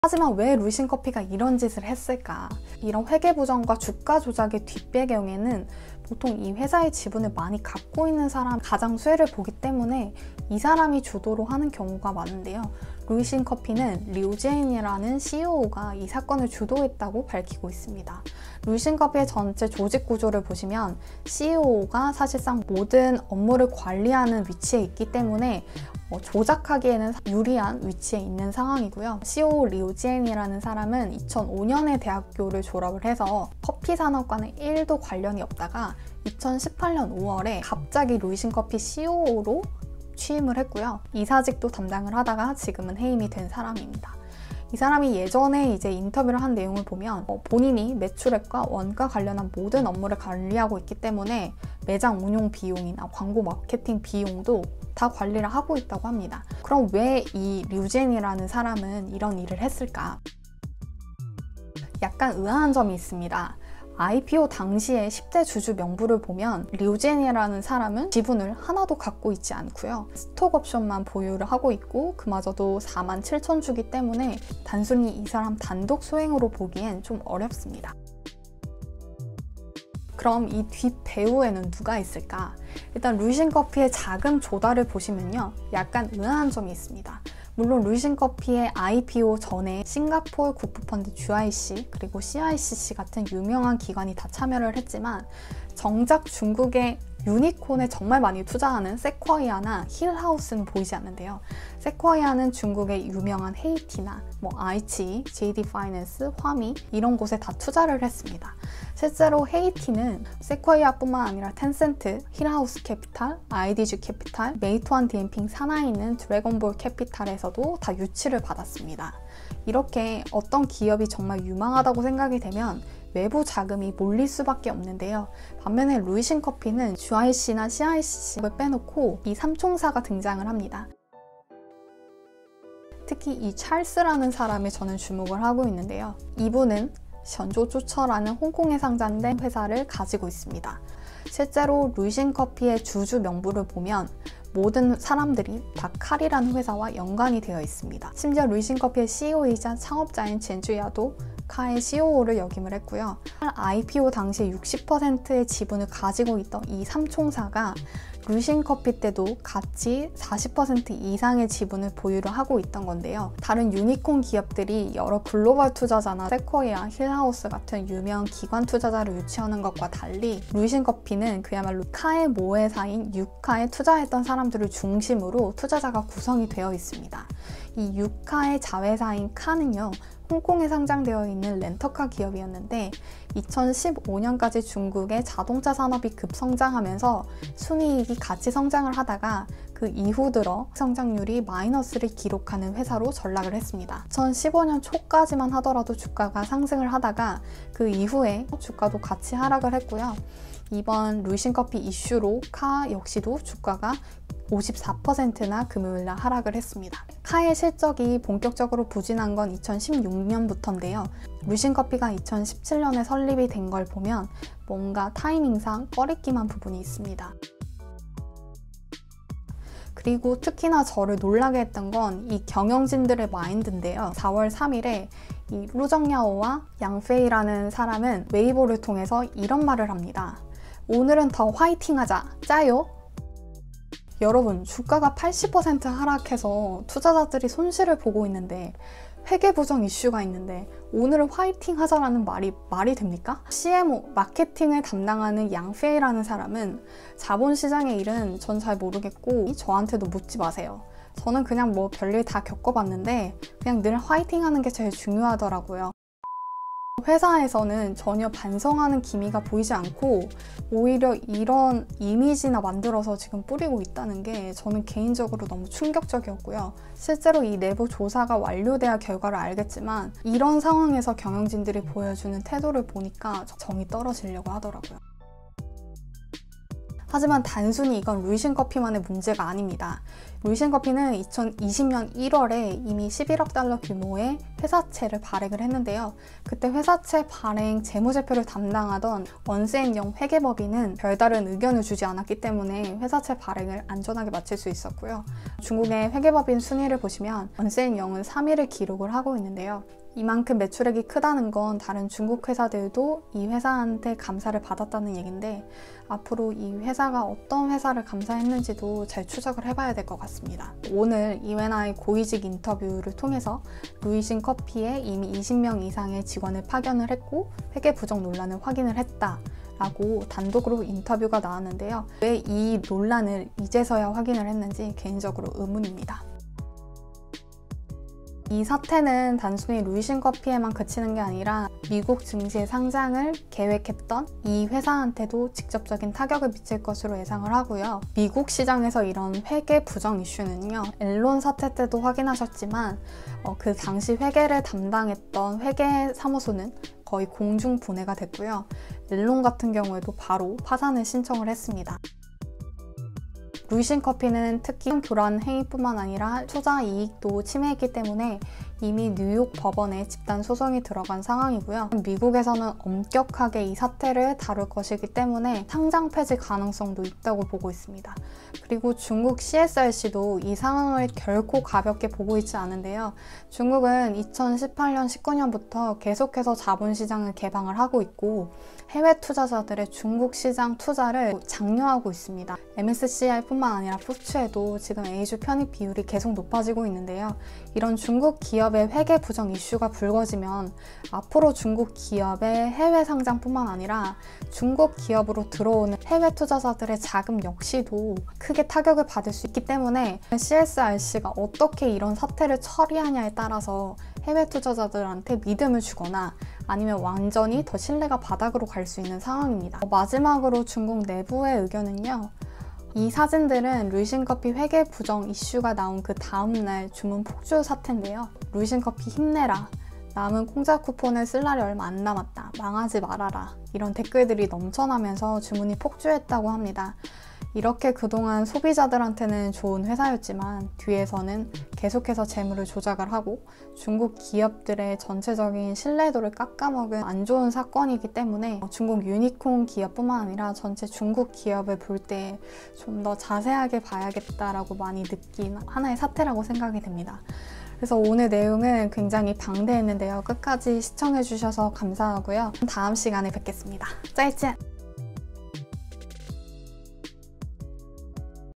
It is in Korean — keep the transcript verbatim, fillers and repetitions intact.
하지만 왜 루이신커피가 이런 짓을 했을까? 이런 회계부정과 주가 조작의 뒷배경에는 보통 이 회사의 지분을 많이 갖고 있는 사람 가장 수혜를 보기 때문에 이 사람이 주도로 하는 경우가 많은데요. 루이신커피는 류제인이라는 씨이오가 이 사건을 주도했다고 밝히고 있습니다. 루이신커피의 전체 조직 구조를 보시면 씨이오가 사실상 모든 업무를 관리하는 위치에 있기 때문에 조작하기에는 유리한 위치에 있는 상황이고요. 씨이오 류제인이라는 사람은 이천오 년에 대학교를 졸업을 해서 커피 산업과는 일도 관련이 없다가 이천십팔 년 오월에 갑자기 루이신커피 씨이오로 취임을 했고요. 이사직도 담당을 하다가 지금은 해임이 된 사람입니다. 이 사람이 예전에 이제 인터뷰를 한 내용을 보면 본인이 매출액과 원가 관련한 모든 업무를 관리하고 있기 때문에 매장 운용 비용이나 광고 마케팅 비용도 다 관리를 하고 있다고 합니다. 그럼 왜 이 류젠이라는 사람은 이런 일을 했을까? 약간 의아한 점이 있습니다. 아이피오 당시에 십 대 주주 명부를 보면 류젠이라는 사람은 지분을 하나도 갖고 있지 않고요. 스톡옵션만 보유를 하고 있고 그마저도 사만 칠천 주기 때문에 단순히 이 사람 단독 소행으로 보기엔 좀 어렵습니다. 그럼 이 뒷배우에는 누가 있을까? 일단 루이신커피의 자금 조달을 보시면요. 약간 의아한 점이 있습니다. 물론 루이신커피의 아이피오 전에 싱가포르 국부펀드 지아이씨 그리고 씨아이씨씨 같은 유명한 기관이 다 참여를 했지만 정작 중국의 유니콘에 정말 많이 투자하는 세쿼이아나 힐하우스는 보이지 않는데요. 세쿼이아는 중국의 유명한 헤이티나 뭐 아이치, 제이디 파이낸스, 화미 이런 곳에 다 투자를 했습니다. 실제로 헤이티는 세쿼이아뿐만 아니라 텐센트, 힐하우스 캐피탈, 아이디지 캐피탈, 메이투안 디엠핑 산하에 있는 드래곤볼 캐피탈에서도 다 유치를 받았습니다. 이렇게 어떤 기업이 정말 유망하다고 생각이 되면 외부 자금이 몰릴 수밖에 없는데요. 반면에 루이신커피는 지아이씨나 씨아이씨를 빼놓고 이 삼총사가 등장을 합니다. 특히 이 찰스라는 사람에 저는 주목을 하고 있는데요. 이분은 션조조처라는 홍콩에 상장된 회사를 가지고 있습니다. 실제로 루이신커피의 주주 명부를 보면 모든 사람들이 다 칼이라는 회사와 연관이 되어 있습니다. 심지어 루이신커피의 씨이오이자 창업자인 젠주야도 카의 씨이오를 역임을 했고요. 아이피오 당시 육십 퍼센트의 지분을 가지고 있던 이 삼총사가 루이신커피 때도 같이 사십 퍼센트 이상의 지분을 보유를 하고 있던 건데요. 다른 유니콘 기업들이 여러 글로벌 투자자나 세쿼이아, 힐하우스 같은 유명 기관 투자자를 유치하는 것과 달리 루이신커피는 그야말로 카의 모회사인 유카에 투자했던 사람들을 중심으로 투자자가 구성이 되어 있습니다. 이 유카의 자회사인 카는요. 홍콩에 상장되어 있는 렌터카 기업이었는데 이천십오 년까지 중국의 자동차 산업이 급성장하면서 순이익이 같이 성장을 하다가 그 이후 들어 성장률이 마이너스를 기록하는 회사로 전락을 했습니다. 이천십오 년 초까지만 하더라도 주가가 상승을 하다가 그 이후에 주가도 같이 하락을 했고요. 이번 루이신커피 이슈로 카 역시도 주가가 오십사 퍼센트나 금요일날 하락을 했습니다. 카의 실적이 본격적으로 부진한 건 이천십육 년부터인데요. 루이신커피가 이천십칠 년에 설립이 된 걸 보면 뭔가 타이밍상 꺼리낌한 부분이 있습니다. 그리고 특히나 저를 놀라게 했던 건 이 경영진들의 마인드인데요. 사월 삼일에 이 루정야오와 양페이라는 사람은 웨이보를 통해서 이런 말을 합니다. 오늘은 더 화이팅하자, 짜요? 여러분, 주가가 팔십 퍼센트 하락해서 투자자들이 손실을 보고 있는데 회계부정 이슈가 있는데 오늘은 화이팅 하자라는 말이 말이 됩니까? 씨엠오, 마케팅을 담당하는 양페이라는 사람은 자본시장의 일은 전 잘 모르겠고 저한테도 묻지 마세요. 저는 그냥 뭐 별일 다 겪어봤는데 그냥 늘 화이팅 하는 게 제일 중요하더라고요. 회사에서는 전혀 반성하는 기미가 보이지 않고 오히려 이런 이미지나 만들어서 지금 뿌리고 있다는 게 저는 개인적으로 너무 충격적이었고요. 실제로 이 내부 조사가 완료돼야 결과를 알겠지만 이런 상황에서 경영진들이 보여주는 태도를 보니까 정이 떨어지려고 하더라고요. 하지만 단순히 이건 루이신커피만의 문제가 아닙니다. 루이신커피는 이천이십 년 일월에 이미 십일억 달러 규모의 회사채를 발행을 했는데요. 그때 회사채 발행 재무제표를 담당하던 언스앤영 회계법인은 별다른 의견을 주지 않았기 때문에 회사채 발행을 안전하게 마칠 수 있었고요. 중국의 회계법인 순위를 보시면 언스앤영은 삼 위를 기록을 하고 있는데요. 이만큼 매출액이 크다는 건 다른 중국 회사들도 이 회사한테 감사를 받았다는 얘긴데, 앞으로 이 회사가 어떤 회사를 감사했는지도 잘 추적을 해봐야 될 것 같습니다. 오늘 이웬아이 고위직 인터뷰를 통해서 루이신커피에 이미 이십 명 이상의 직원을 파견을 했고 회계 부정 논란을 확인을 했다 라고 단독으로 인터뷰가 나왔는데요. 왜 이 논란을 이제서야 확인을 했는지 개인적으로 의문입니다. 이 사태는 단순히 루이신커피에만 그치는 게 아니라 미국 증시의 상장을 계획했던 이 회사한테도 직접적인 타격을 미칠 것으로 예상을 하고요. 미국 시장에서 이런 회계 부정 이슈는요, 앨런 사태 때도 확인하셨지만 어, 그 당시 회계를 담당했던 회계 사무소는 거의 공중 분해가 됐고요. 앨런 같은 경우에도 바로 파산을 신청을 했습니다. 루이신커피는 특히 교란 행위뿐만 아니라 투자 이익도 침해했기 때문에 이미 뉴욕 법원에 집단 소송이 들어간 상황이고요. 미국에서는 엄격하게 이 사태를 다룰 것이기 때문에 상장 폐지 가능성도 있다고 보고 있습니다. 그리고 중국 씨에스알씨도 이 상황을 결코 가볍게 보고 있지 않은데요. 중국은 이천십팔 년, 십구 년부터 계속해서 자본시장을 개방을 하고 있고 해외 투자자들의 중국 시장 투자를 장려하고 있습니다. 엠에스시아이뿐만 아니라 포츠에도 지금 에이주 편입 비율이 계속 높아지고 있는데요. 이런 중국 기업의 회계 부정 이슈가 불거지면 앞으로 중국 기업의 해외 상장뿐만 아니라 중국 기업으로 들어오는 해외 투자자들의 자금 역시도 크게 타격을 받을 수 있기 때문에 씨에스알씨가 어떻게 이런 사태를 처리하냐에 따라서 해외 투자자들한테 믿음을 주거나 아니면 완전히 더 신뢰가 바닥으로 갈 수 있는 상황입니다. 마지막으로 중국 내부의 의견은요. 이 사진들은 루이신커피 회계 부정 이슈가 나온 그 다음날 주문 폭주 사태인데요. 루이신커피 힘내라. 남은 공짜 쿠폰을 쓸 날이 얼마 안 남았다. 망하지 말아라. 이런 댓글들이 넘쳐나면서 주문이 폭주했다고 합니다. 이렇게 그동안 소비자들한테는 좋은 회사였지만 뒤에서는 계속해서 재물을 조작을 하고 중국 기업들의 전체적인 신뢰도를 깎아먹은 안 좋은 사건이기 때문에 중국 유니콘 기업뿐만 아니라 전체 중국 기업을 볼 때 좀 더 자세하게 봐야겠다라고 많이 느낀 하나의 사태라고 생각이 됩니다. 그래서 오늘 내용은 굉장히 방대했는데요. 끝까지 시청해주셔서 감사하고요. 다음 시간에 뵙겠습니다. 짜이젠!